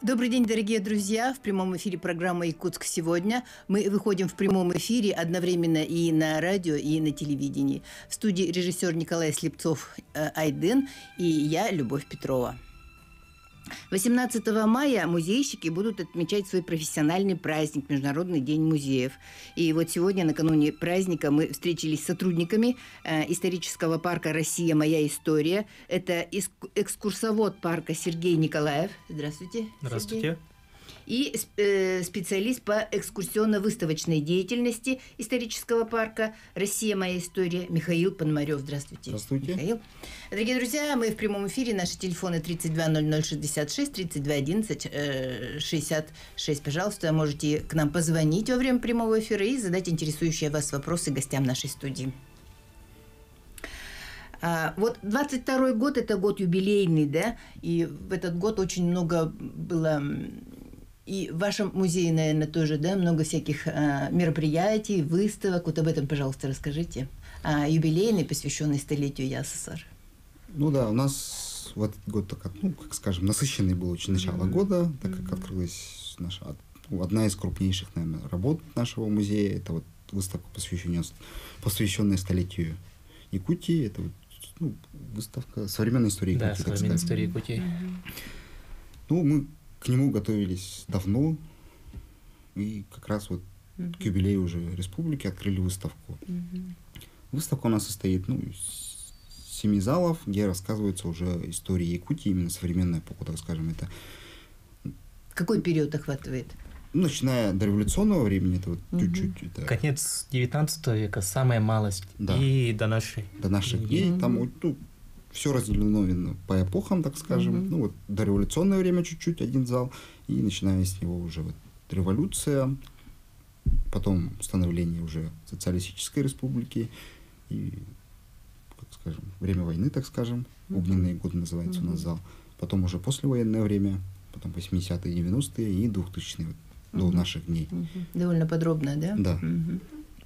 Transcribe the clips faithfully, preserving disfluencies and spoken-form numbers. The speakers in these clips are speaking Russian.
Добрый день, дорогие друзья! В прямом эфире программа «Якутск сегодня». Мы выходим в прямом эфире одновременно и на радио, и на телевидении. В студии режиссер Николай Слепцов э, Айдын и я, Любовь Петрова. восемнадцатого мая музейщики будут отмечать свой профессиональный праздник – Международный день музеев. И вот сегодня, накануне праздника, мы встретились с сотрудниками э, исторического парка «Россия. Моя история». Это экскурсовод парка Сергей Николаев. Здравствуйте. Здравствуйте. Сергей. И э, специалист по экскурсионно-выставочной деятельности исторического парка «Россия. Моя история» Михаил Пономарев. Здравствуйте. Здравствуйте. Михаил. Дорогие друзья, мы в прямом эфире. Наши телефоны тридцать два ноль ноль шестьдесят шесть, тридцать два одиннадцать шестьдесят шесть. Пожалуйста, можете к нам позвонить во время прямого эфира и задать интересующие вас вопросы гостям нашей студии. А, вот двадцать второй год – это год юбилейный, да? И в этот год очень много было... И в вашем музее, наверное, тоже, да, много всяких а, мероприятий, выставок. Вот об этом, пожалуйста, расскажите. А, юбилейный, посвященный столетию ЯССР. Ну да, у нас в этот год, так, ну, как скажем, насыщенный был очень начало mm-hmm. года, так как mm-hmm. открылась наша, одна из крупнейших, наверное, работ нашего музея. Это вот выставка, посвященная, посвященная столетию Якутии. Это вот, ну, выставка современной истории да, Якутии. Да, современной истории Якутии. Mm-hmm. Ну, мы к нему готовились давно, и как раз вот mm-hmm. к юбилею уже республики открыли выставку. Mm-hmm. Выставка у нас состоит, ну, из семи залов, где рассказывается уже история Якутии, именно современная эпоха, так скажем. Это... Какой период охватывает? Ну, начиная до революционного времени, это вот mm-hmm. чуть-чуть. Это... Конец девятнадцатого века, самая малость, да. И до нашей. До наших дней, mm-hmm. там, ну, все разделено именно по эпохам, так скажем. Mm-hmm. Ну, вот до революционное время чуть-чуть один зал, и начиная с него уже вот революция, потом становление уже социалистической республики, и, как скажем, время войны, так скажем, mm-hmm. огненные годы называется mm-hmm. у нас зал. Потом уже послевоенное время, потом восьмидесятые, девяностые и двухтысячные mm-hmm. до наших дней. Mm-hmm. Довольно подробно, да? Да. Mm-hmm.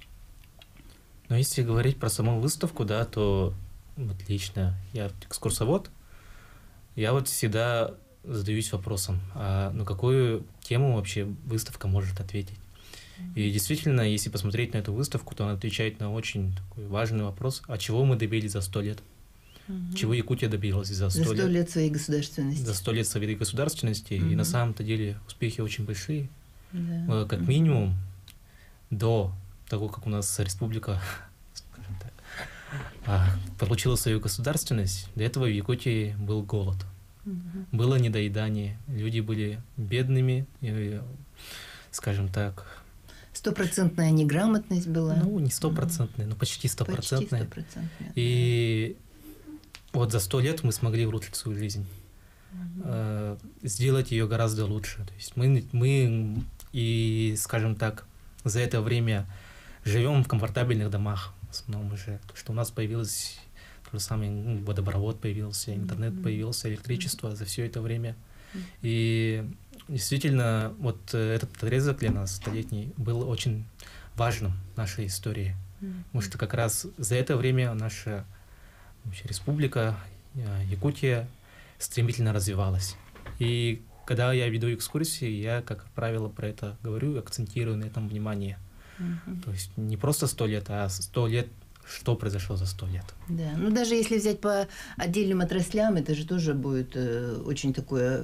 Но если говорить про саму выставку, да, то вот лично я экскурсовод, я вот всегда задаюсь вопросом, а на какую тему вообще выставка может ответить. И действительно, если посмотреть на эту выставку, то она отвечает на очень такой важный вопрос, а чего мы добились за сто лет? Угу. Чего Якутия добилась за сто лет? За сто лет своей государственности. За сто лет своей государственности. Угу. И на самом-то деле успехи очень большие. Да. Как угу. минимум, до того, как у нас республика, скажем так, получила свою государственность, до этого в Якутии был голод. Угу. Было недоедание. Люди были бедными, и, скажем так... Стопроцентная неграмотность была. Ну, не стопроцентная, mm-hmm. но почти стопроцентная. Почти стопроцентная. И да. Вот за сто лет мы смогли улучшить свою жизнь, mm-hmm. э, сделать ее гораздо лучше. То есть мы, мы и, скажем так, за это время живем в комфортабельных домах. В основном уже, что у нас появилось то же самое, ну, водопровод появился, интернет mm-hmm. появился, электричество mm-hmm. за все это время. Mm-hmm. И действительно, вот этот отрезок для нас столетний был очень важным в нашей истории. Mm-hmm. Потому что как раз за это время наша вообще, республика, Якутия стремительно развивалась. И когда я веду экскурсии, я, как правило, про это говорю, акцентирую на этом внимание. Mm-hmm. То есть не просто сто лет, а сто лет, что произошло за сто лет. Да, ну даже если взять по отдельным отраслям, это же тоже будет э, очень такое...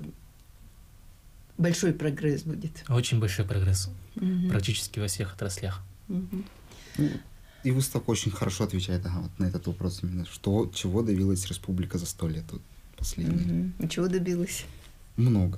Большой прогресс будет. Очень большой прогресс. Mm-hmm. Практически во всех отраслях. Mm-hmm. Ну, и выставка очень хорошо отвечает ага, вот на этот вопрос именно. Что, чего добилась республика за сто лет вот, последние? Mm-hmm. И чего добилась? Много.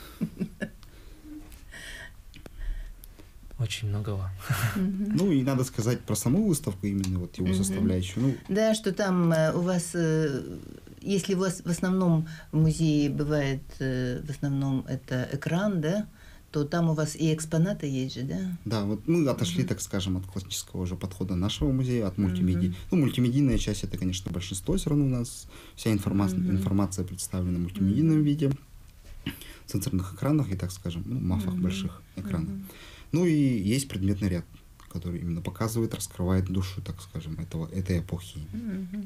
Очень многого. Mm-hmm. Ну и надо сказать про саму выставку, именно вот его mm-hmm. составляющую. Ну, да, что там у вас... Если у вас в основном в музее бывает, в основном это экран, да, то там у вас и экспонаты есть же, да? Да, вот мы отошли, mm-hmm. так скажем, от классического уже подхода нашего музея, от мультимедии. Mm-hmm. Ну, мультимедийная часть, это, конечно, большинство все равно у нас. Вся информация, mm-hmm. информация представлена в мультимедийном mm-hmm. виде, в сенсорных экранах и, так скажем, ну, мафах mm-hmm. больших экранов. Mm-hmm. Ну и есть предметный ряд, который именно показывает, раскрывает душу, так скажем, этого, этой эпохи. Mm-hmm.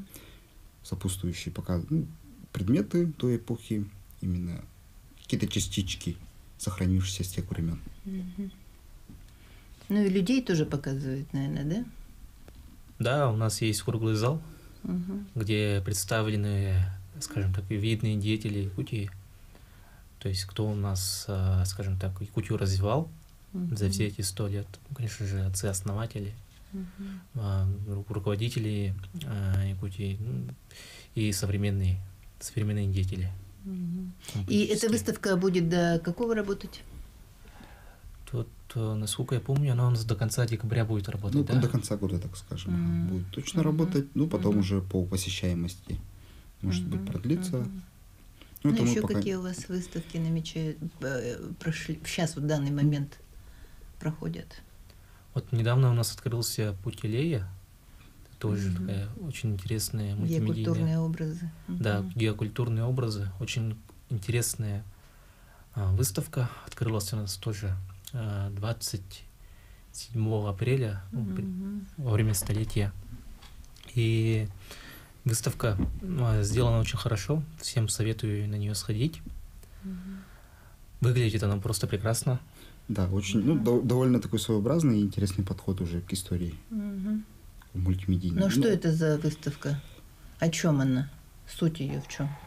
Сопутствующие пока ну, предметы той эпохи, именно какие-то частички сохранившиеся с тех времен. Угу. Ну и людей тоже показывают, наверное, да? Да, у нас есть круглый зал, угу. где представлены, скажем так, видные деятели Якутии. То есть кто у нас, скажем так, Якутию развивал угу. за все эти сто лет. Конечно же, отцы-основатели, угу. руководители Якутии и современные, современные деятели. Угу. И эта выставка будет до какого работать? Тут, насколько я помню, она у нас до конца декабря будет работать, ну, да? До конца года, так скажем, mm-hmm. будет точно mm-hmm. работать. Ну, потом mm-hmm. уже по посещаемости, может mm-hmm. быть, продлится. Mm-hmm. Ну, ну еще пока... какие у вас выставки намечают, прошли, сейчас в данный момент проходят? Вот недавно у нас открылся Путь Илея. Тоже mm-hmm. такая очень интересная мультимедийная... Геокультурные образы. Mm-hmm. Да, геокультурные образы. Очень интересная а, выставка. Открылась у нас тоже двадцать седьмого апреля, mm-hmm. во время столетия. И выставка ну, сделана очень хорошо. Всем советую на нее сходить. Mm-hmm. Выглядит она просто прекрасно. Да, очень, ну, до, довольно такой своеобразный и интересный подход уже к истории. Mm-hmm. Мультимедийной. Ну, что ну, это за выставка? О чем она? Суть ее в чем?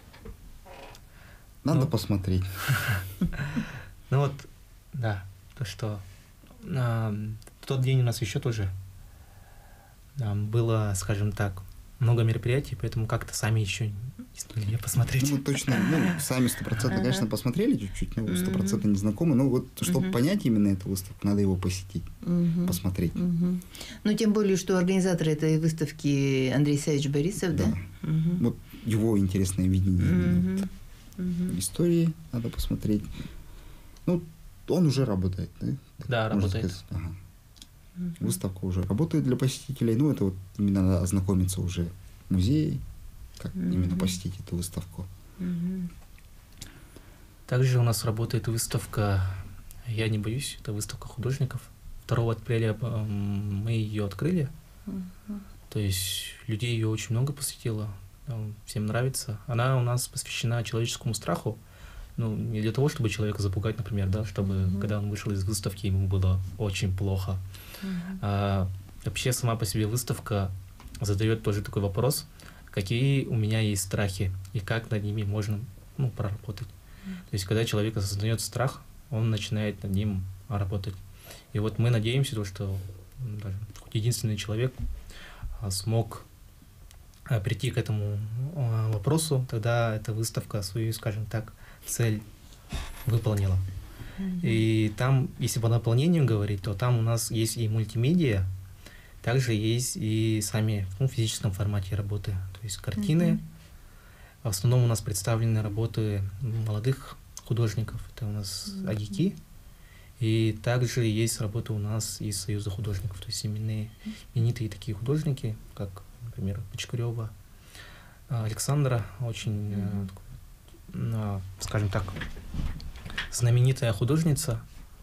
Надо ну, посмотреть. Ну вот, да, то, что а, в тот день у нас еще тоже а, было, скажем так, много мероприятий, поэтому как-то сами еще не смогли посмотреть. Ну, точно, ну, сами стопроцентно, конечно, посмотрели чуть-чуть, но стопроцентно не знакомы, но вот, чтобы понять именно эту выставку, надо его посетить, посмотреть. Ну, тем более, что организатор этой выставки Андрей Савич Борисов, да? Вот его интересное видение истории надо посмотреть. Ну, он уже работает, да? Да, работает. Ага. Uh-huh. Выставка уже работает для посетителей. Ну, это вот именно надо ознакомиться уже в музее, как uh-huh. именно посетить эту выставку. Uh-huh. Также у нас работает выставка «Я не боюсь». Это выставка художников. второго апреля мы ее открыли. Uh-huh. То есть людей ее очень много посетило. Всем нравится. Она у нас посвящена человеческому страху. Ну, не для того, чтобы человека запугать, например, да, чтобы, mm-hmm. когда он вышел из выставки, ему было очень плохо. Mm-hmm. А, вообще, сама по себе выставка задает тоже такой вопрос, какие у меня есть страхи и как над ними можно, ну, проработать. Mm-hmm. То есть, когда человек осознает страх, он начинает над ним работать. И вот мы надеемся, то, что ну, даже хоть единственный человек а, смог а, прийти к этому а, вопросу, тогда эта выставка свою, скажем так, цель выполнила. Mm-hmm. И там, если по наполнению говорить, то там у нас есть и мультимедиа, также есть и сами ну, в физическом формате работы. То есть картины. Mm-hmm. В основном у нас представлены работы молодых художников. Это у нас mm-hmm. агики. И также есть работы у нас из Союза художников. То есть именные, именитые такие художники, как, например, Почкарева, Александра, очень mm-hmm. скажем так, знаменитая художница,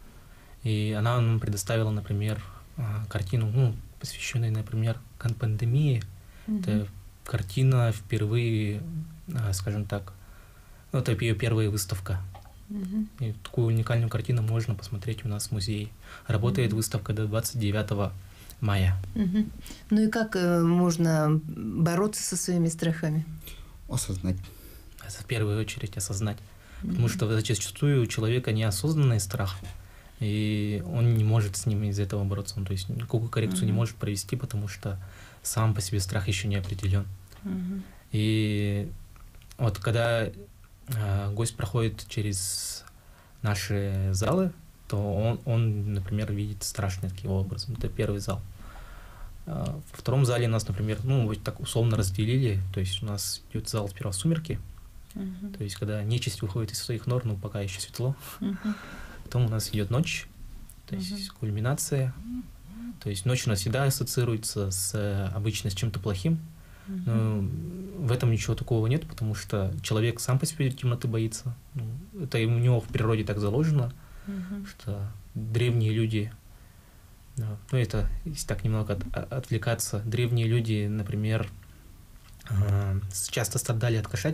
и она нам предоставила, например, картину, ну, посвященную, например, пандемии. Mm-hmm. Это картина впервые, скажем так, ну, это ее первая выставка. Mm-hmm. И такую уникальную картину можно посмотреть у нас в музее. Работает mm-hmm. выставка до двадцать девятого мая. Mm-hmm. Ну и как э, можно бороться со своими страхами? Осознать. В первую очередь осознать. Mm-hmm. Потому что зачастую у человека неосознанный страх, и он не может с ним из этого бороться. Он, то есть никакую коррекцию mm-hmm. не может провести, потому что сам по себе страх еще не определен. Mm-hmm. И вот когда э, гость проходит через наши залы, то он, он, например, видит страшные такие образы. Это первый зал. Во втором зале нас, например, ну, вот так условно разделили. То есть у нас идет зал сперва сумерки. Uh-huh. То есть, когда нечисть выходит из своих нор, ну, пока еще светло. Uh-huh. Потом у нас идет ночь, то есть uh-huh. кульминация. То есть ночь у нас всегда ассоциируется с обычно с чем-то плохим. Uh-huh. Но в этом ничего такого нет, потому что человек сам по себе темноты боится. Ну, это у него в природе так заложено, uh-huh. что древние люди, ну, это, если так немного от, отвлекаться, древние люди, например, часто страдали от кошачьих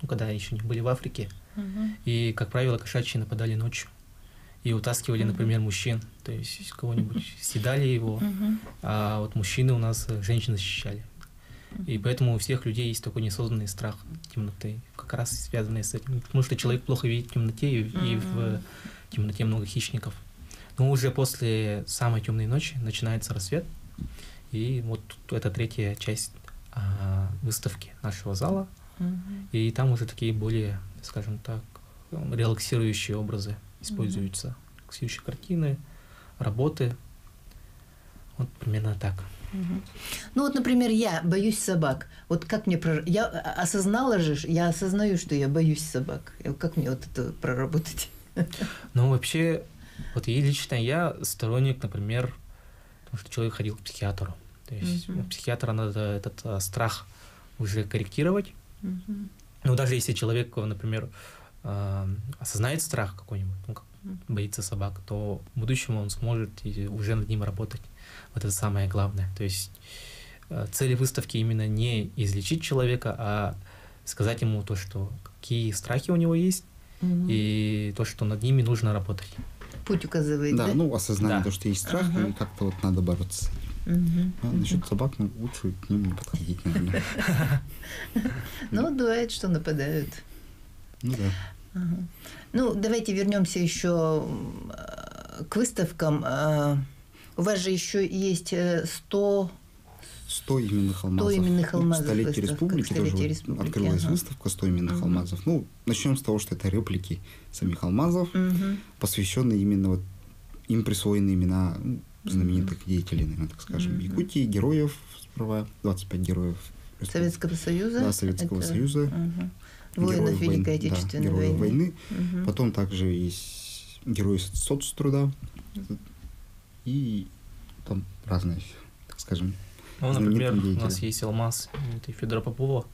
ну, когда еще не были в Африке. Uh-huh. И, как правило, кошачьи нападали ночью. И утаскивали, uh-huh. например, мужчин. То есть кого-нибудь съедали его, uh-huh. а вот мужчины у нас женщин защищали. Uh-huh. И поэтому у всех людей есть такой неосознанный страх темноты, как раз связанный с этим. Потому что человек плохо видит в темноте, и, uh-huh. и в темноте много хищников. Но уже после самой темной ночи начинается рассвет. И вот это третья часть а, выставки нашего зала. Uh-huh. И там уже такие более, скажем так, релаксирующие образы используются. Uh-huh. Релаксирующие картины, работы. Вот примерно так. Uh-huh. Ну вот, например, я боюсь собак. Вот как мне... Прор... Я осознала же, я осознаю, что я боюсь собак. Как мне вот это проработать? Ну, вообще, вот и лично я сторонник, например, потому что человек ходил к психиатру. То есть uh-huh. у психиатра надо этот а, страх уже корректировать. Uh-huh. Ну, даже если человек, например, а, осознает страх какой-нибудь, ну, как uh-huh. боится собак, то в будущем он сможет и уже над ним работать. Вот это самое главное. То есть а, цель выставки именно не излечить человека, а сказать ему то, что какие страхи у него есть, uh-huh. и то, что над ними нужно работать. Путь указывает, да? Да, ну, осознание, да. то, что есть страх, uh-huh. и как-то вот надо бороться. Uh-huh. А uh-huh. насчет собак, ну, лучше к ним не подходить, наверное. Ну, бывает, что нападают. Ну, да. Ну, давайте вернемся еще к выставкам. У вас же еще есть сто... сто именных алмазов. сто именных алмазов. В столетии республики тоже открылась выставка сто именных алмазов. Ну, начнем с того, что это реплики самих алмазов, посвященные именно вот им присвоены имена знаменитых mm-hmm. деятелей, наверное, так скажем, mm-hmm. Якутии, героев, справа, двадцать пять героев. Советского Союза? Да, Советского Это... Союза. Uh-huh. Воинов Великой войны, Отечественной да, войны. войны. Uh-huh. Потом также есть герои соцтруда. Uh-huh. И там разные, так скажем, ну, например, у нас есть алмаз Федора Попова.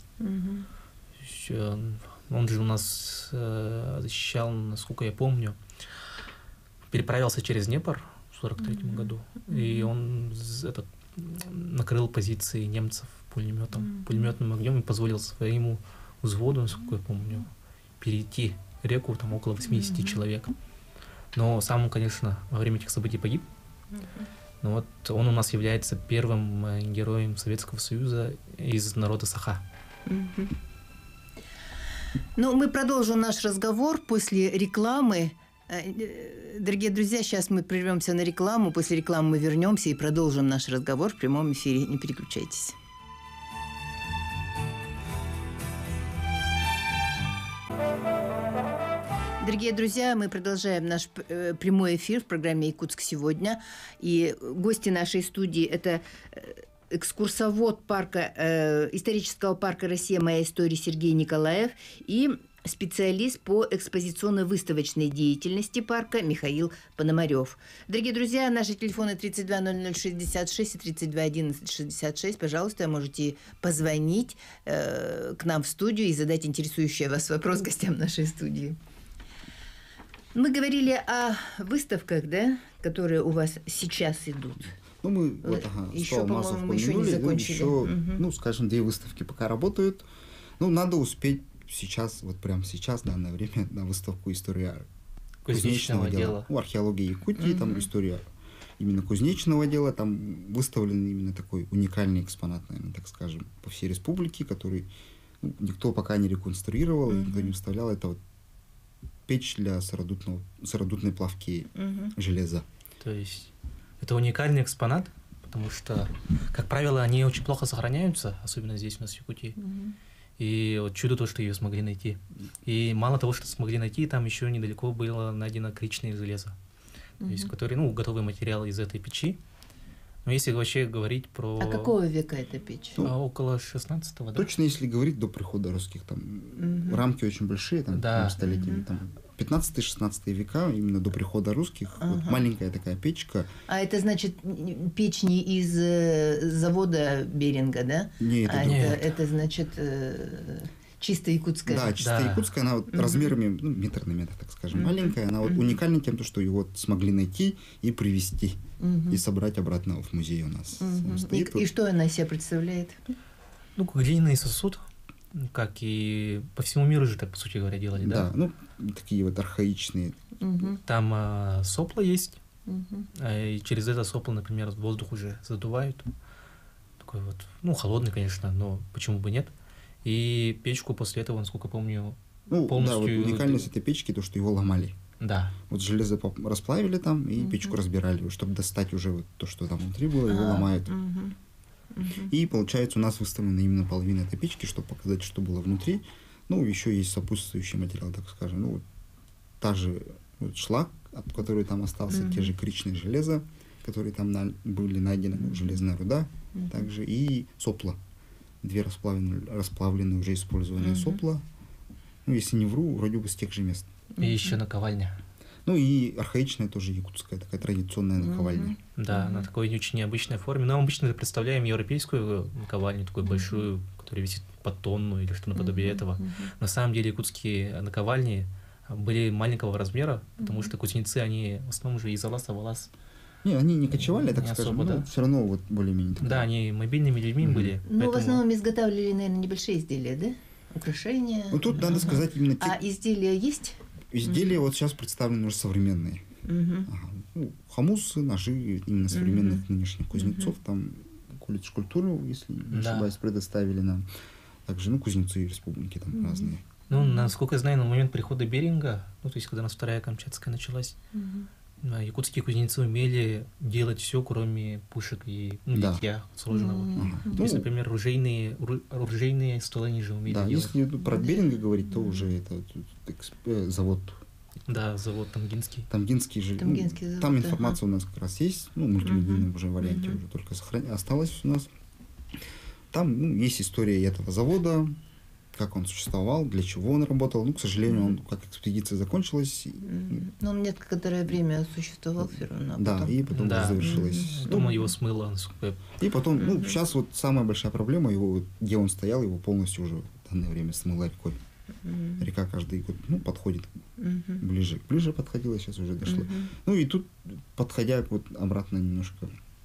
Uh-huh. Он же у нас защищал, насколько я помню, переправился через Днепр в сорок третьем mm-hmm. году, mm-hmm. и он этот, накрыл позиции немцев пулеметом, mm-hmm. пулеметным огнем и позволил своему взводу, насколько я помню, перейти реку, там около восемьдесят mm-hmm. человек. Но сам он, конечно, во время этих событий погиб. Mm-hmm. Но вот он у нас является первым героем Советского Союза из народа Саха. Mm-hmm. Ну, мы продолжим наш разговор после рекламы. Дорогие друзья, сейчас мы прервемся на рекламу. После рекламы мы вернемся и продолжим наш разговор в прямом эфире. Не переключайтесь. Дорогие друзья, мы продолжаем наш прямой эфир в программе «Якутск сегодня». И гости нашей студии – это экскурсовод парка, э, исторического парка «Россия. Моя история» Сергей Николаев и специалист по экспозиционно-выставочной деятельности парка Михаил Пономарев. Дорогие друзья, наши телефоны тридцать два ноль ноль шестьдесят шесть и тридцать два одиннадцать шестьдесят шесть. Пожалуйста, можете позвонить э, к нам в студию и задать интересующий вас вопрос гостям нашей студии. Мы говорили о выставках, да, которые у вас сейчас идут. Ну, мы вот, ага, еще, по-моему, мы еще не закончили. Еще, угу. ну, скажем, две выставки пока работают. Ну, надо успеть сейчас, вот прямо сейчас, в данное время, на выставку «История кузнечного, кузнечного дела». дела. Ну, археология Якутии, угу. там история именно кузнечного дела. Там выставлен именно такой уникальный экспонат, наверное, так скажем, по всей республике, который ну, никто пока не реконструировал, угу. никто не вставлял. Это вот печь для сыродутного, сыродутной плавки угу. железа. То есть это уникальный экспонат, потому что, как правило, они очень плохо сохраняются, особенно здесь у нас в Якутии. Mm-hmm. И вот чудо то, что ее смогли найти. И мало того, что смогли найти, там еще недалеко было найдено коричное железо, mm-hmm. то есть, который, ну, готовый материал из этой печи. Но если вообще говорить про... А какого века эта печь? Ну, а около шестнадцатого, да? Точно, если говорить до прихода русских, там mm-hmm. рамки очень большие, там, да. там столетиями, mm-hmm. там пятнадцатый-шестнадцатый века, именно до прихода русских, ага. вот маленькая такая печка. А это значит печь не из э, завода Беринга, да? Нет, а это, это, это значит э, чисто якутская. Да, чисто да. якутская, она вот mm-hmm. размерами, ну, метр на метр, так скажем, mm-hmm. маленькая, она вот mm-hmm. уникальна тем, что ее вот смогли найти и привезти, mm-hmm. и собрать обратно в музей у нас. Mm-hmm. И, и что она из себя представляет? Ну, глиняный сосуд, как и по всему миру же так, по сути говоря, делали, да? Да, ну, такие вот архаичные. Угу. Там а, сопло есть, угу. а, и через это сопло, например, воздух уже задувают. Такой вот, ну, холодный, конечно, но почему бы нет. И печку после этого, насколько помню, ну, полностью... Да, вот уникальность этой печки, то, что его ломали. Да. Вот железо расплавили там и угу. печку разбирали, чтобы достать уже вот то, что там внутри было, его а, ломают. Угу. Угу. И получается у нас выставлена именно половина этой печки, чтобы показать, что было внутри. Ну, еще есть сопутствующий материал, так скажем. Ну, вот та же вот шлак, который там остался, угу. те же коричневые железа, которые там на, были найдены, ну, железная руда, угу. также и сопла. Две расплавленные, расплавленные уже использованные угу. сопла. Ну, если не вру, вроде бы с тех же мест. И mm-hmm. еще наковальня. Ну и архаичная тоже якутская, такая традиционная наковальня. Mm-hmm. Да, mm-hmm. на такой очень необычной форме. Но мы обычно представляем европейскую наковальню, такую mm-hmm. большую, которая висит по тонну или что наподобие mm-hmm. этого. Mm-hmm. На самом деле якутские наковальни были маленького размера, потому mm-hmm. что кузнецы, они в основном уже из волоса в волос. Не, они не кочевали, так не скажем, особо, но да? все равно вот более-менее. Да, да, они мобильными людьми mm-hmm. были. Ну, поэтому... в основном изготавливали, наверное, небольшие изделия, да? Украшения. Ну, тут надо сказать именно... Те... А изделия есть? Изделия mm-hmm. вот сейчас представлены уже современные. Mm-hmm. Ага. Ну, хамусы, ножи именно современных mm-hmm. нынешних кузнецов. Mm-hmm. Там колледж культуры, если не да. ошибаюсь, предоставили нам. Также, ну, кузнецы республики там mm-hmm. разные. Ну, насколько я знаю, на момент прихода Беринга, ну, то есть, когда у нас Вторая Камчатская началась, mm-hmm. якутские кузнецы умели делать все, кроме пушек и ну, да. литья сложного. Mm-hmm. То есть, например, ружейные, ружейные стволы они же умели да, делать. Если про Беринга говорить, то уже это завод. Да, завод Тамгинский. Тамгинский же. Тамгинский ну, завод, там информация ага. у нас как раз есть, ну, мультимедийном uh-huh. уже варианте uh-huh. уже только сохран... осталась у нас. Там ну, есть история этого завода, как он существовал, для чего он работал. Ну, к сожалению, он, как экспедиция закончилась. Mm-hmm. Но он некоторое время существовал все равно. Да, потом... и потом да. завершилось. Mm-hmm. Потом ну, его смыло. И потом, mm-hmm. ну, сейчас вот самая большая проблема, его, где он стоял, его полностью уже в данное время смыло рекой. Mm-hmm. Река каждый год ну, подходит mm-hmm. ближе. Ближе подходила, сейчас уже дошло. Mm-hmm. Ну и тут, подходя вот обратно немножко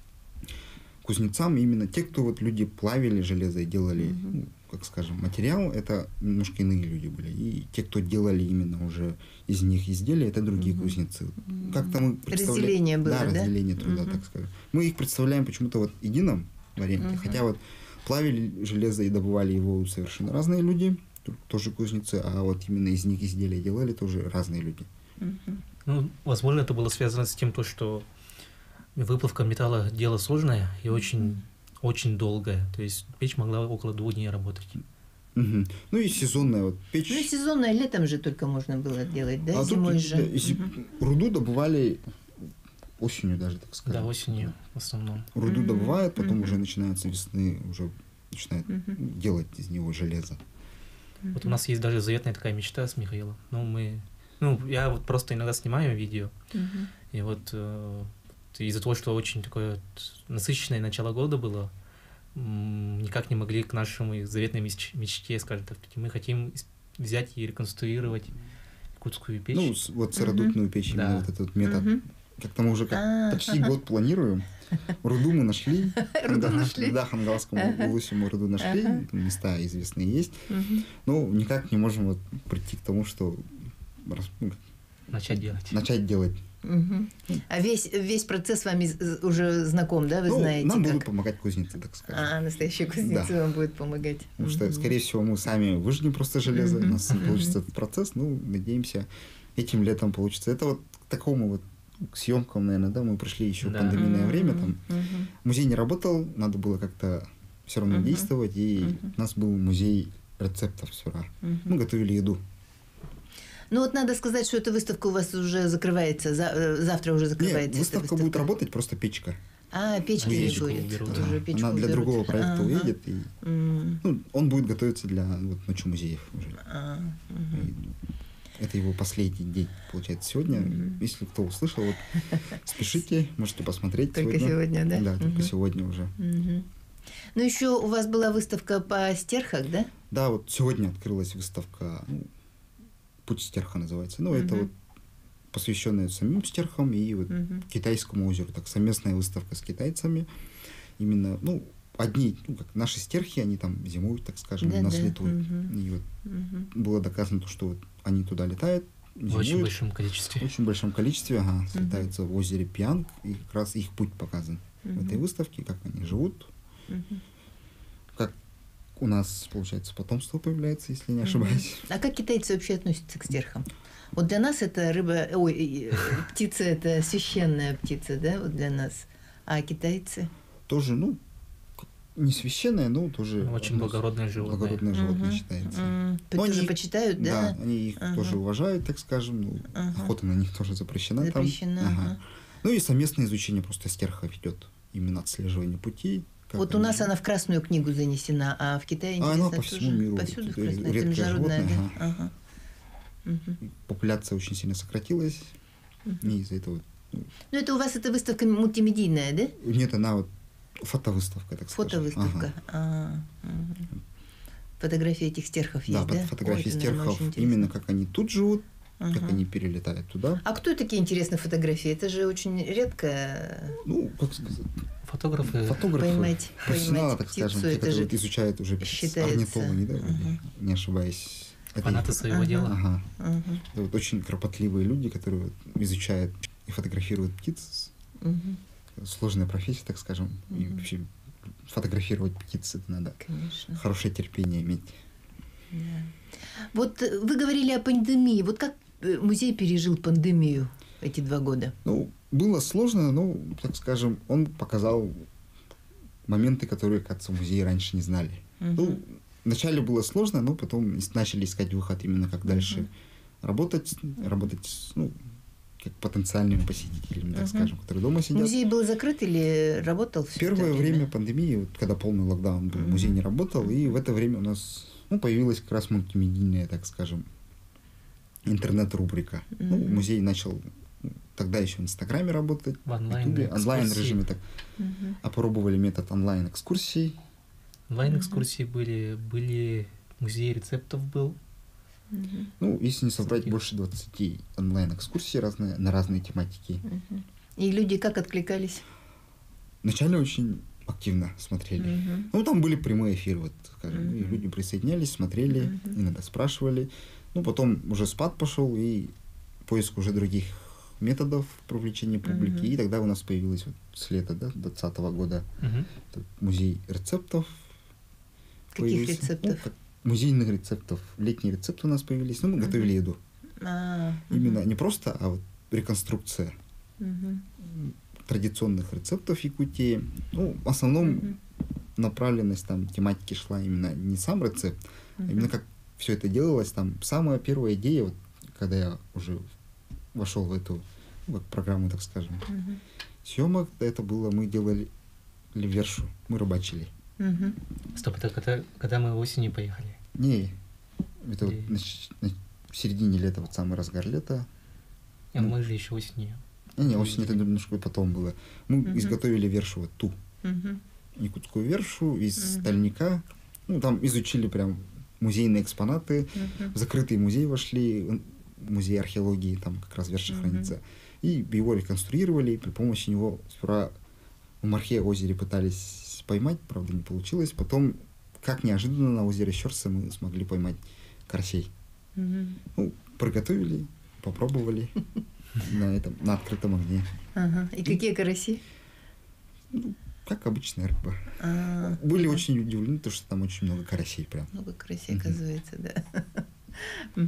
к кузнецам, именно те, кто вот люди плавили железо и делали, mm-hmm. ну, как скажем, материал, это немножко иные люди были. И те, кто делали именно уже из них изделия, это другие mm-hmm. кузнецы. Mm-hmm. Как-то мы представляем... Разделение было, да? Да, разделение труда, mm-hmm. так скажем. Мы их представляем почему-то вот едином варианте, mm-hmm. хотя вот плавили железо и добывали его совершенно разные люди, тоже кузнецы, а вот именно из них изделия делали тоже разные люди. Mm-hmm. Ну, возможно, это было связано с тем, то, что выплавка металла дело сложное и очень... Mm-hmm. очень долгая, то есть печь могла около двух дней работать. Угу. Ну и сезонная вот печь. Ну и сезонная летом же только можно было делать, да, а зимой тут, же. Да, угу. Руду добывали осенью даже, так сказать. Да, осенью в основном. Руду угу. добывают, потом угу. уже начинается весны, уже начинают угу. делать из него железо. Угу. Вот у нас есть даже заветная такая мечта с Михаилом. Ну, мы, ну, я вот просто иногда снимаю видео, угу. и вот э, из-за того, что очень такое вот насыщенное начало года было, никак не могли к нашему заветной меч- мечте, скажем так, мы хотим взять и реконструировать якутскую печь. Ну, вот сыродутную uh-huh. печь, именно да. вот этот метод. Uh-huh. Как-то мы уже как uh-huh. почти год планируем. Руду мы нашли. Руду нашли. Да, Хангалскому Улусе мы руду нашли. Места известные есть. Но никак не можем вот прийти к тому, что... Начать делать. Начать делать. Угу. А весь, весь процесс с вами уже знаком, да, вы ну, знаете? Нам как? будут помогать кузнецы, так сказать. А, настоящие кузнецы да. вам будут помогать. Потому что, скорее всего, мы сами выжгем просто железо, у нас не получится этот процесс, ну, надеемся, этим летом получится. Это вот к такому вот к съемкам, наверное, да, мы пришли еще да. в пандемийное время, там музей не работал, надо было как-то все равно действовать, и у нас был музей рецептов сюра. Мы готовили еду. Ну вот надо сказать, что эта выставка у вас уже закрывается, за, завтра уже закрывается. Нет, выставка, выставка будет работать, просто печка. А, печки не будет. Берут, да. Уже печку Она для берут. другого проекта ага. уедет, и mm. ну, он будет готовиться для вот, Ночи музеев уже. А, угу. И, это его последний день, получается, сегодня. Mm-hmm. Если кто услышал, вот спешите, можете посмотреть. Только сегодня, сегодня да? Да, mm-hmm. только сегодня уже. Mm-hmm. Ну еще у вас была выставка по стерхах, да? Да, вот сегодня открылась выставка, ну, «Путь стерха» называется. Ну, uh-huh. это вот посвященная самим стерхам и вот uh-huh. китайскому озеру. Так, совместная выставка с китайцами. Именно, ну, одни, ну, как наши стерхи, они там зимуют, так скажем, да, у нас да. летуют. Угу. И вот угу. было доказано, что вот они туда летают, зимуют. В очень большом количестве. В очень большом количестве, ага, слетаются угу. в озере Пьянг, и как раз их путь показан угу. в этой выставке, как они живут, угу. как у нас, получается, потомство появляется, если не ошибаюсь. А как китайцы вообще относятся к стерхам? Вот для нас это рыба, ой, птица это священная птица, да, вот для нас. А китайцы? Тоже, ну, не священная, но тоже... Очень благородное животное. Благородное животное угу. считается. Mm. Тоже они, почитают, да? Да, они их uh-huh. тоже уважают, так скажем. Ну, uh-huh. охота на них тоже запрещена. Запрещена. Там. Ага. Ну и совместное изучение просто стерхов идет. Именно отслеживание путей. Вот у нас она в Красную книгу занесена, а в Китае, интересно, а она по всему тоже? миру. Повсюду в Красную. Это международная, животное, да? Ага. Угу. Популяция очень сильно сократилась. Угу. Не из-за этого. Ну, это у вас эта выставка мультимедийная, да? Нет, она вот фотовыставка, так сказать. Фотовыставка. Ага. А, угу. Фотографии этих стерхов есть, да? Да, фотографии Ой, стерхов, именно как они тут живут, ага. как они перелетают туда. А кто такие интересные фотографии? Это же очень редко. Ну, как сказать... Фотографы. Фотографы. Поймать, профессионалы, так птицу, скажем, те, которые вот изучают уже орнитологи, да, ага. не ошибаюсь. Фанаты своего ага. дела. Ага. Ага. Это вот очень кропотливые люди, которые вот изучают и фотографируют птиц. Угу. Сложная профессия, так скажем. Угу. И вообще фотографировать птиц это надо. Конечно. Хорошее терпение иметь. Да. Вот вы говорили о пандемии. Вот как музей пережил пандемию эти два года? Ну, было сложно, но, так скажем, он показал моменты, которые, кажется, музеи раньше не знали. Угу. Ну, вначале было сложно, но потом начали искать выход именно как дальше uh-huh. работать, работать, ну, как потенциальными посетителями, так uh-huh. скажем, которые дома сидят. Музей был закрыт или работал? В первое время, время пандемии, вот, когда полный локдаун был, uh-huh. музей не работал, uh-huh. и в это время у нас ну, появилась как раз мультимедийная, так скажем, интернет-рубрика. Uh-huh. Ну, музей начал тогда еще в Инстаграме работать, в онлайн, онлайн-режиме так. Uh-huh. Опробовали метод онлайн-экскурсий. Онлайн-экскурсии mm-hmm. были, были музей рецептов был. Mm-hmm. Ну, если не соврать, Таких. больше двадцати онлайн-экскурсий разные, на разные тематики. Mm-hmm. И люди как откликались? Вначале очень активно смотрели. Mm-hmm. Ну, там были прямые эфиры, вот, скажем, mm-hmm. и люди присоединялись, смотрели, mm-hmm. иногда спрашивали. Ну, потом уже спад пошел, и поиск уже других методов привлечения публики. Mm-hmm. И тогда у нас появилось вот с лета, да, двадцатого года mm-hmm. музей рецептов. Каких появился. рецептов? Ну, музейных рецептов. Летние рецепты у нас появились. Ну, мы uh-huh. готовили еду. Uh-huh. Именно не просто, а вот реконструкция uh-huh. традиционных рецептов Якутии. Ну, в основном uh-huh. направленность там тематики шла именно не сам рецепт, uh-huh. а именно как все это делалось. Там самая первая идея, вот, когда я уже вошел в эту вот, программу, так скажем, uh-huh. съемок, это было, мы делали вершу, мы рыбачили. Угу. Стоп, это когда, когда мы осенью поехали? Не, это И... вот на, на, в середине лета, вот самый разгар лета. А ну, мы же еще осенью. Не, не, осень это немножко потом было. Мы угу. изготовили вершу вот ту, угу. якутскую вершу из угу. стальника. Ну, там изучили прям музейные экспонаты, угу. в закрытый музей вошли, музей археологии, там как раз верша угу. хранится. И его реконструировали, и при помощи него сперва в Мархе озере пытались поймать, правда, не получилось. Потом, как неожиданно, на озере Щорса мы смогли поймать карасей. Mm-hmm. Ну, приготовили, попробовали на этом, на открытом огне. Ага. И какие караси? Ну, как обычная рыба. Были очень удивлены, потому что там очень много карасей прям. Много карасей, оказывается, да.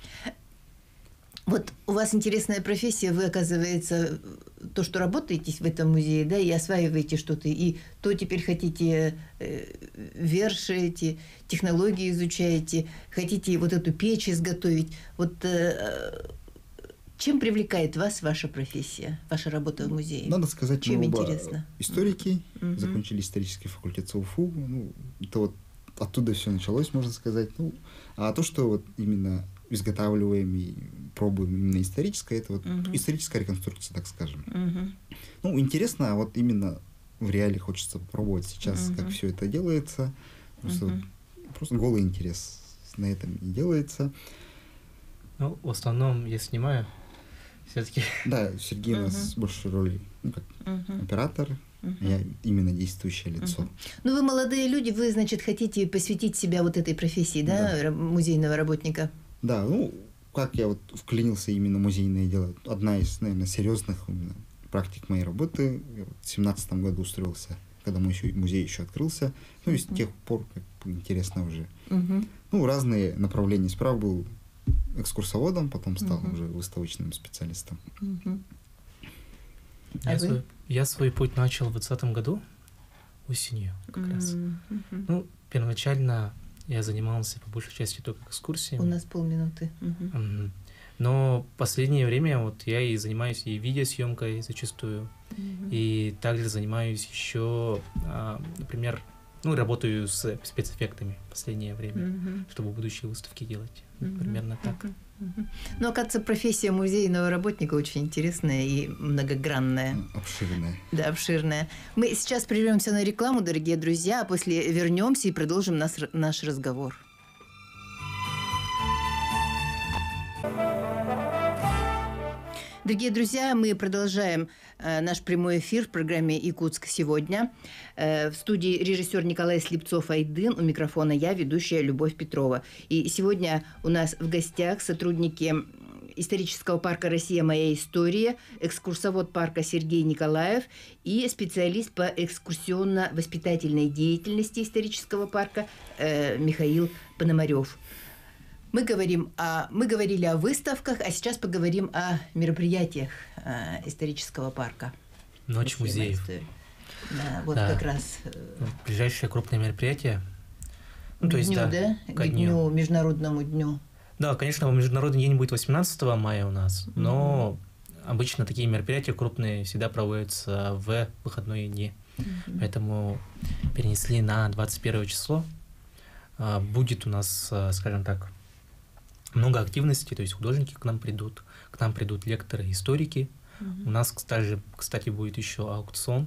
Вот у вас интересная профессия, вы, оказывается, то, что работаете в этом музее, да, и осваиваете что-то, и то теперь хотите э, верши эти, технологии изучаете, хотите вот эту печь изготовить. Вот э, чем привлекает вас ваша профессия, ваша работа в музее? Надо сказать, чем мы оба интересно? Историки, mm-hmm. закончили исторический факультет ЦУФУ, ну, это вот оттуда все началось, можно сказать. Ну, а то, что вот именно изготавливаем и пробуем именно историческое, это вот uh-huh. историческая реконструкция, так скажем. Uh-huh. Ну, интересно, а вот именно в реале хочется попробовать сейчас, uh-huh. как все это делается. Просто, uh-huh. просто голый интерес на этом и делается. Ну, в основном я снимаю все-таки. Да, Сергей uh-huh. у нас больше роли, ну, как uh-huh. оператор, Uh-huh. Я именно действующее лицо. Uh-huh. Ну, вы молодые люди, вы, значит, хотите посвятить себя вот этой профессии, да, да. музейного работника? Да, ну, как я вот вклинился именно в музейное дело. Одна из, наверное, серьезных именно практик моей работы. Я вот в семнадцатом году устроился, когда мой музей еще открылся. Ну, и с тех пор, как интересно уже. Uh-huh. Ну, разные направления. Справа был экскурсоводом, потом стал uh-huh. уже выставочным специалистом. Uh-huh. А я, свой, я свой путь начал в двадцатом году, осенью как mm-hmm. раз. Ну, первоначально я занимался по большей части только экскурсиями. У нас полминуты. Mm-hmm. Mm-hmm. Но в последнее время вот я и занимаюсь и видеосъемкой зачастую, mm-hmm. и также занимаюсь еще, а, например, ну, работаю с спецэффектами в последнее время, mm-hmm. чтобы будущие выставки делать. Mm-hmm. Примерно так. Mm-hmm. Mm-hmm. Ну, оказывается, профессия музейного работника очень интересная и многогранная. Обширная. Да, обширная. Мы сейчас прервемся на рекламу, дорогие друзья, а после вернемся и продолжим наш, наш разговор. Дорогие друзья, мы продолжаем э, наш прямой эфир в программе «Якутск сегодня». Э, в студии режиссер Николай Слепцов-Айдын, у микрофона я, ведущая Любовь Петрова. И сегодня у нас в гостях сотрудники исторического парка «Россия. Моя история», экскурсовод парка Сергей Николаев и специалист по экскурсионно-воспитательной деятельности исторического парка э, Михаил Пономарев. Мы, говорим о, мы говорили о выставках, а сейчас поговорим о мероприятиях э, исторического парка. Ночь музеев. Да, вот да. как раз. Э, Ближайшее крупное мероприятие. Ну, то к есть, дню, да, да? К дню. дню, Международному дню. Да, конечно, Международный день будет восемнадцатого мая у нас, но mm-hmm. обычно такие мероприятия крупные всегда проводятся в выходные дни. Mm-hmm. Поэтому перенесли на двадцать первое число. Будет у нас, скажем так, много активностей, то есть художники к нам придут, к нам придут лекторы, историки. Mm-hmm. У нас, кстати, кстати, будет еще аукцион,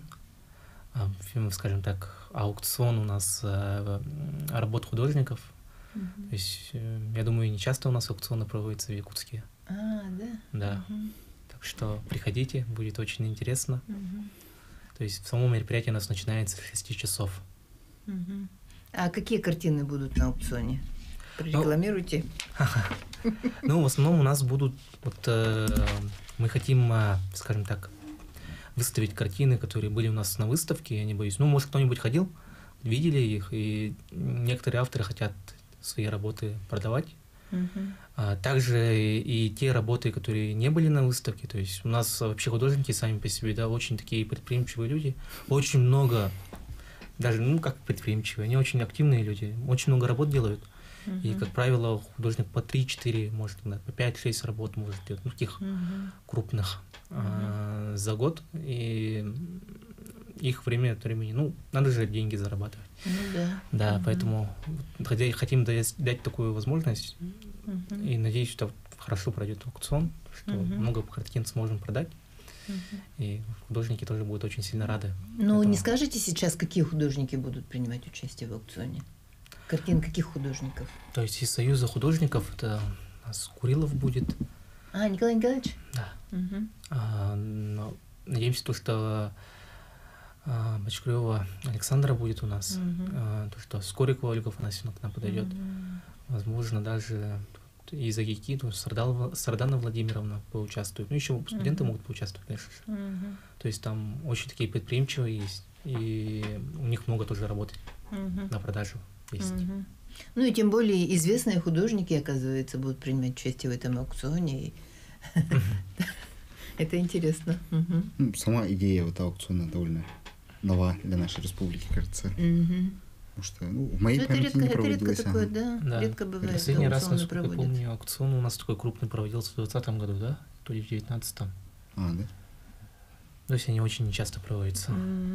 скажем так, аукцион у нас работ художников. Mm-hmm. То есть, я думаю, не часто у нас аукционы проводятся в Якутске. А, да? Да. Mm-hmm. Так что приходите, будет очень интересно. Mm-hmm. То есть, само мероприятие у нас начинается с шести часов. Mm-hmm. А какие картины будут на аукционе? Прорекламируйте. Ну, в основном у нас будут, вот мы хотим, скажем так, выставить картины, которые были у нас на выставке, я не боюсь. Ну, может, кто-нибудь ходил, видели их, и некоторые авторы хотят свои работы продавать. Uh-huh. А также и, и те работы, которые не были на выставке. То есть у нас вообще художники сами по себе, да, очень такие предприимчивые люди. Очень много, даже, ну, как предприимчивые, они очень активные люди, очень много работ делают. Uh-huh. И, как правило, художник по три-четыре, может, по пять-шесть работ может делать, ну, таких uh-huh. крупных uh-huh. а, за год. И их время от времени, ну, надо же деньги зарабатывать. Ну, да. Да, uh-huh. поэтому хотим дать, дать такую возможность. Uh-huh. И надеюсь, что хорошо пройдет аукцион, что uh-huh. много картин сможем продать. Uh-huh. И художники тоже будут очень сильно рады. Ну, этому. Не скажите сейчас, какие художники будут принимать участие в аукционе? Картин каких художников? То есть из Союза художников это у нас Курилов будет. А, Николай Николаевич? Да. Uh-huh. А, но надеемся, то, что а, Бочкарева Александра будет у нас. Uh-huh. А, то, что Скорикова Ольга Афанасьевна к нам подойдет. Uh-huh. Возможно, даже из Агики, то есть Сардал, Сардана Владимировна поучаствует. Ну, еще студенты uh-huh. могут поучаствовать, конечно. Uh-huh. То есть там очень такие предприимчивые есть. И у них много тоже работы uh-huh. на продажу. Есть. Угу. Ну и тем более известные художники, оказывается, будут принимать участие в этом аукционе. Это интересно. Сама идея вот аукциона довольно нова для нашей республики, кажется. Потому что в моей памяти не проводилось. Это редко такое, да? Редко бывает. Последний раз, насколько я помню, аукцион у нас такой крупный проводился в двадцатом году, да? То ли в девятнадцатом. А, да? То есть они очень нечасто проводятся.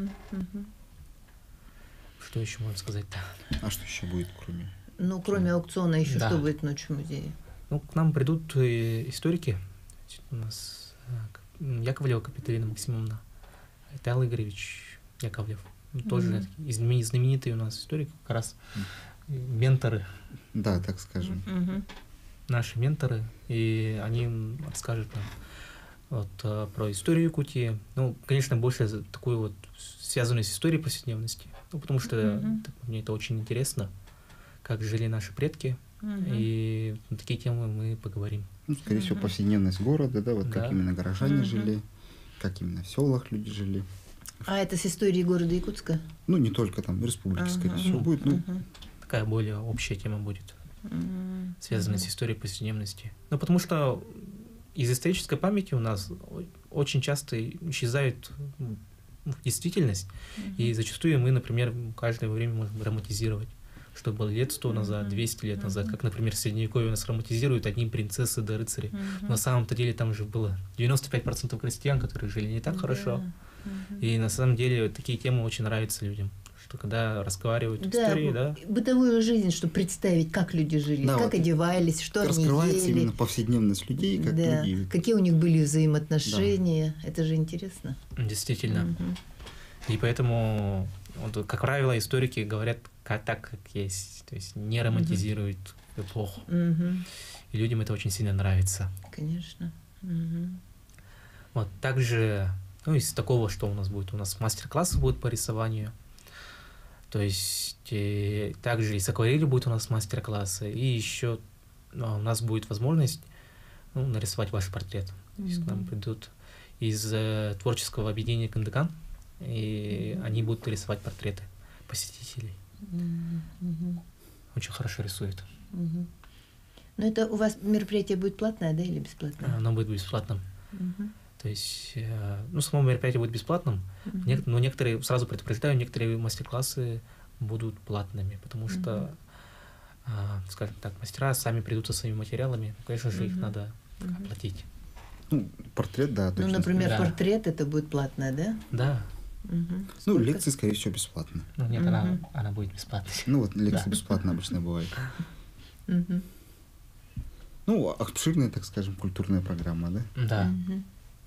Что еще можно сказать-то? А что еще будет, кроме? Ну, кроме аукциона, еще да. Что будет ночью в музее? Ну, к нам придут историки. У нас Яковлева Капиталина Максимовна, Айтал Игоревич Яковлев. Mm-hmm. Тоже знаменитый у нас историк, как раз менторы. Да, так скажем. Mm-hmm. Наши менторы. И они расскажут нам вот, про историю Якутии. Ну, конечно, больше такую вот связанную с историей повседневности. Ну, потому что mm-hmm. мне это очень интересно, как жили наши предки. Mm-hmm. И на такие темы мы поговорим. Ну, скорее mm-hmm. всего, повседневность города, да, вот да. как именно горожане mm-hmm. жили, как именно в селах люди жили. А это с историей города Якутска? Ну, не только там, республики, uh-huh. скорее всего, будет. Ну. Uh-huh. Такая более общая тема будет, uh-huh. связанная uh-huh. с историей повседневности. Ну, потому что из исторической памяти у нас очень часто исчезает действительность, uh-huh. и зачастую мы, например, каждое время можем романтизировать, что было лет сто назад, двести лет назад, как, например, в Средневековье нас романтизируют одни принцессы да рыцари. Uh-huh. На самом-то деле там же было девяносто пять процентов крестьян, которые жили не так uh-huh. хорошо. Uh-huh. И на самом деле такие темы очень нравятся людям, что когда разговаривают да, истории, да. Бытовую жизнь, чтобы представить, как люди жили, да, как вот одевались, что они ели. Раскрывается именно повседневность людей, как да. люди. Какие у них были взаимоотношения. Да. Это же интересно. Действительно. Uh-huh. И поэтому, вот, как правило, историки говорят как, так, как есть, то есть не романтизируют uh-huh. эпоху. Uh-huh. И людям это очень сильно нравится. Конечно. Uh-huh. Вот также. Ну, из такого, что у нас будет? У нас мастер-классы будут по рисованию. То есть, и также из акварели будут у нас мастер-классы. И еще ну, у нас будет возможность ну, нарисовать ваш портрет. Mm-hmm. То есть к нам придут из э, творческого объединения Кандыкан, и mm-hmm. они будут рисовать портреты посетителей. Mm-hmm. Очень хорошо рисуют. Mm-hmm. Но это у вас мероприятие будет платное, да, или бесплатное? Оно будет бесплатным. Mm-hmm. То есть, ну, само мероприятие будет бесплатным, mm-hmm. Нек- но некоторые, сразу предупреждаю, некоторые мастер-классы будут платными, потому что, mm-hmm. а, скажем так, мастера сами придут со своими материалами, конечно же, mm-hmm. их надо mm-hmm. оплатить. Ну, портрет, да, точно. Ну, например, да. портрет это будет платное, да? Да. Mm-hmm. Ну, лекции, скорее всего, бесплатно. Ну, нет, mm-hmm. она, она будет бесплатной. Ну, вот лекции да. бесплатно обычно бывают. Mm-hmm. Ну, обширная, так скажем, культурная программа, да? Да. Mm-hmm.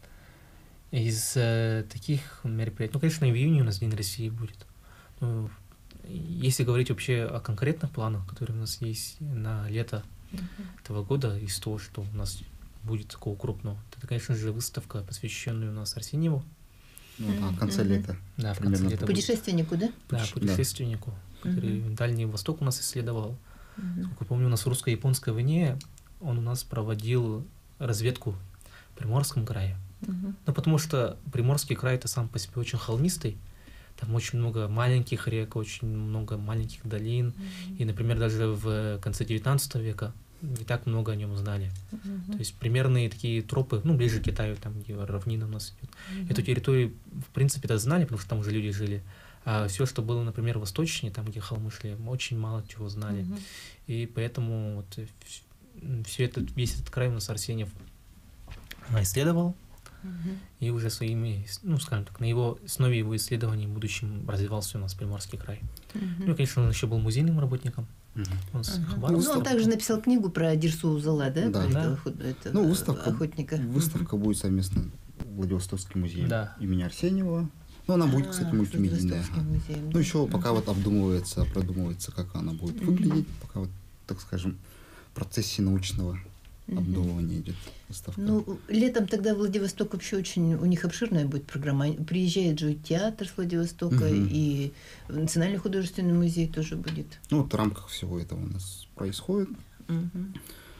Из э, таких мероприятий, ну, конечно, в июне у нас День России будет. Ну, если говорить вообще о конкретных планах, которые у нас есть на лето uh-huh. этого года, из того, что у нас будет такого крупного, это, конечно же, выставка, посвященная у нас Арсеньеву. Ну, да, в конце uh-huh. лета. Да, в конце лета. Путешественнику, да? Да, путешественнику, да. который uh-huh. Дальний Восток у нас исследовал. Uh-huh. Сколько я помню, у нас в русско-японской войне он у нас проводил разведку в Приморском крае. Uh-huh. Ну, потому что Приморский край это сам по себе очень холмистый, там очень много маленьких рек, очень много маленьких долин, uh-huh. и, например, даже в конце девятнадцатого века не так много о нем знали. Uh-huh. То есть примерные такие тропы, ну, ближе к Китаю, там, где равнина у нас идет. Uh-huh. Эту территорию, в принципе-то знали, потому что там уже люди жили. А все, что было, например, восточнее, там, где холмы шли, очень мало чего знали. Uh-huh. И поэтому вот все это, весь этот край у нас Арсеньев исследовал. Uh-huh. И уже своими, ну, скажем так, на его основе его исследований в будущем развивался у нас Приморский край. Uh-huh. Ну, и, конечно, он еще был музейным работником. Uh-huh. Он, uh-huh. ну, он также написал книгу про Дирсу Узала, да? Да. Про да. Этого, этого ну, выставка, охотника. Выставка uh-huh. будет совместно Владивостокским музеем да. имени Арсеньева. Ну, она будет, кстати, мультимедийная. Музеем, ну, да. еще пока uh-huh. вот обдумывается, продумывается, как она будет uh-huh. выглядеть, пока вот, так скажем, в процессе научного Uh-huh. обдумывание идет выставка. Ну, летом тогда Владивосток вообще очень, у них обширная будет программа. Приезжает же театр с Владивостока, uh-huh. и Национальный художественный музей тоже будет. Ну, вот в рамках всего этого у нас происходит. Uh-huh.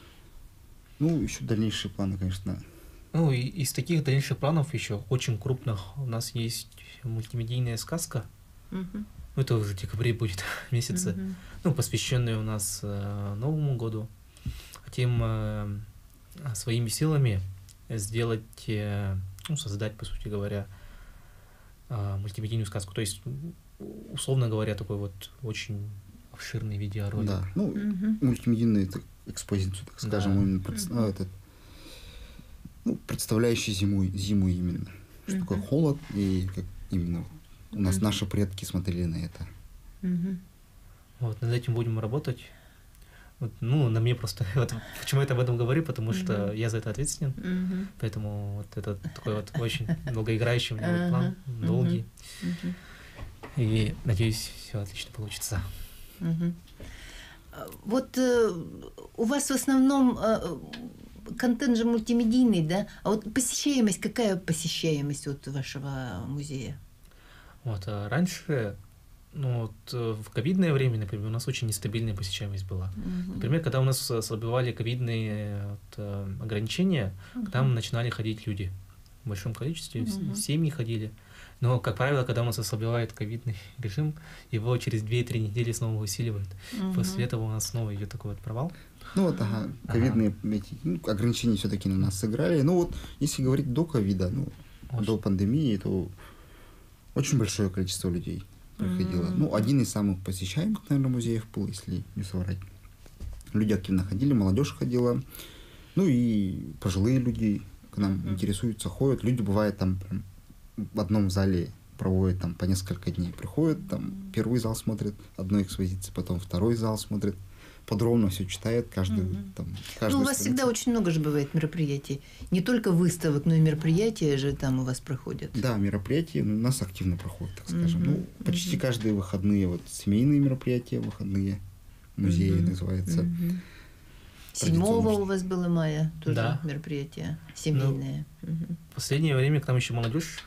Ну, еще дальнейшие планы, конечно. Ну, и из таких дальнейших планов еще очень крупных у нас есть мультимедийная сказка. Uh-huh. Ну, это уже в декабре будет месяце. Uh-huh. Ну, посвященная у нас э, Новому году. Хотим э, своими силами сделать, э, ну, создать, по сути говоря, э, мультимедийную сказку. То есть, условно говоря, такой вот очень обширный видеоролик. Да, ну, uh-huh. мультимедийную экспозицию, так скажем, да. именно пред... uh-huh. этот, ну, представляющий зиму, зиму именно. Что uh-huh. такое холод, и как именно у нас uh-huh. наши предки смотрели на это. Uh-huh. Вот, над этим будем работать. Вот, ну, на мне просто, вот, почему я об этом говорю, потому что uh-huh. я за это ответственен, uh-huh. поэтому вот это такой вот очень долгоиграющий у меня uh-huh. план, долгий, uh-huh. и надеюсь, все отлично получится. Uh-huh. Вот э, у вас в основном э, контент же мультимедийный, да? А вот посещаемость, какая посещаемость вот вашего музея? Вот, а раньше, ну, вот, в ковидное время, например, у нас очень нестабильная посещаемость была. Uh-huh. Например, когда у нас ослабевали ковидные вот, ограничения, uh-huh. к нам начинали ходить люди в большом количестве, uh-huh. семьи ходили. Но, как правило, когда у нас ослабевает ковидный режим, его через две-три недели снова усиливают. Uh-huh. После этого у нас снова идет такой вот провал. Ну вот, ага, ковидные ага. эти, ну, ограничения все-таки на нас сыграли. Ну вот, если говорить до ковида, ну, очень. До пандемии, то очень большое количество людей приходило. Mm-hmm. Ну, один из самых посещаемых, наверное, музеев был, если не соврать. Люди активно ходили, молодежь ходила. Ну и пожилые люди к нам mm-hmm. интересуются, ходят. Люди, бывает, там прям в одном зале проводят там по несколько дней. Приходят, там первый зал смотрят, одной экспозиции, потом второй зал смотрят. Подробно все читает, каждый mm-hmm. там. Ну, у вас страница. Всегда очень много же бывает мероприятий. Не только выставок, но и мероприятия же там у вас проходят. Да, мероприятия у нас активно проходят, так скажем. Mm-hmm. Ну, почти mm-hmm. каждые выходные, вот семейные мероприятия, выходные, музеи mm-hmm. называется. Mm-hmm. седьмого у вас было мая тоже да. мероприятие семейное. Ну, mm-hmm. В последнее время к нам еще молодежь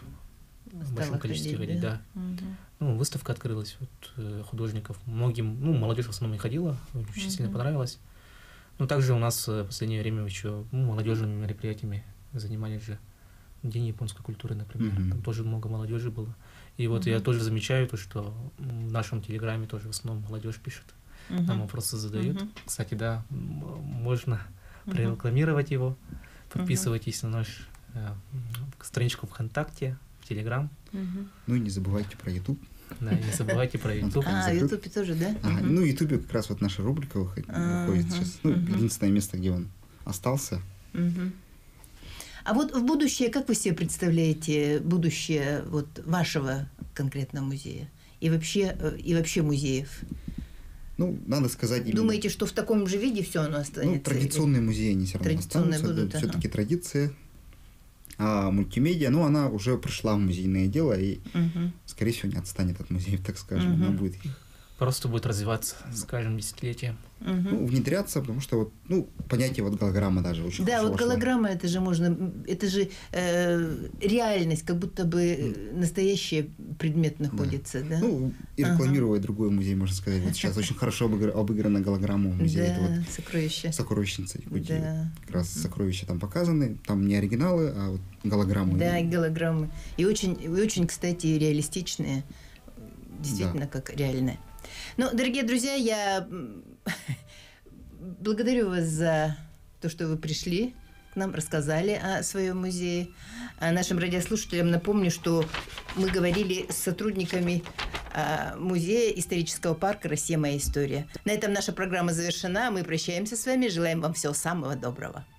в большом количестве ходить, да. да. Угу. Ну, выставка открылась вот, художников. Многим, ну, молодежь в основном и ходила, очень угу. сильно понравилось. Ну, также у нас в последнее время еще ну, молодежными мероприятиями занимались же. День японской культуры, например. Угу. Там тоже много молодежи было. И вот угу. я тоже замечаю то, что в нашем телеграме тоже в основном молодежь пишет. Угу. Нам вопросы задают. Угу. Кстати, да, можно угу. прорекламировать его. Подписывайтесь угу. на нашу э, страничку ВКонтакте, Телеграм. Угу. Ну и не забывайте про YouTube. Да, не забывайте про YouTube. А, в YouTube тоже, да? Ага, угу. Ну, в YouTube как раз вот наша рубрика выходит, выходит угу. сейчас. Ну, угу. единственное место, где он остался. Угу. А вот в будущее, как вы себе представляете будущее вот вашего конкретно музея? И вообще, и вообще музеев? Ну, надо сказать... Именно... Думаете, что в таком же виде все оно останется? Ну, традиционные или... музеи, они все равно останутся. Будут, ага. Все-таки традиция. А мультимедиа, ну, она уже пришла в музейное дело и, угу. скорее всего, не отстанет от музеев, так скажем. Угу. Она будет... Просто будет развиваться с каждым десятилетием. Угу. Ну, внедряться, потому что вот, ну, понятие вот голограмма даже очень да, хорошо вот вошло. Голограмма, это же можно, это же э, реальность, как будто бы mm. настоящий предмет находится, да? да? Ну, и рекламируя ага. другой музей, можно сказать. Вот сейчас очень хорошо обыгр... обыграна голограмма в музее. Да, это вот сокровища. Сокровищница. Да. Как раз сокровища там показаны. Там не оригиналы, а вот голограммы. Да, и голограммы. И очень, и очень, кстати, реалистичные. Действительно, да. как реальные. Ну, дорогие друзья, я благодарю вас за то, что вы пришли к нам, рассказали о своем музее. А нашим радиослушателям напомню, что мы говорили с сотрудниками музея исторического парка «Россия. Моя история». На этом наша программа завершена. Мы прощаемся с вами. Желаем вам всего самого доброго.